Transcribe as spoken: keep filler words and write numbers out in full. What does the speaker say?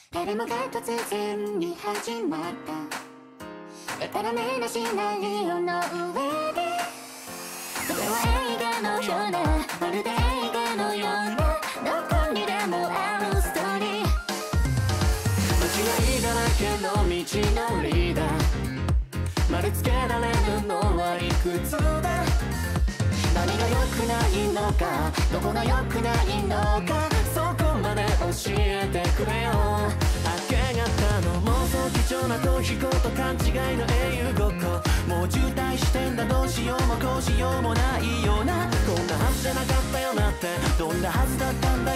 誰もが突然に始まったやたらめなシナリオの上で、それは映画のような、まるで映画のような、どこにでもあるストーリー。間違いだらけの道のりだ、丸つけられるのはいくつだ。何が良くないのか、どこが良くないのか、そこまで教えてくれよ。明け方の妄想貴重な逃避行と勘違いの英雄ごっこ、もう渋滞してんだ、どうしようもこうしようもないような、こんなはずじゃなかったよなって、どんなはずだったんだ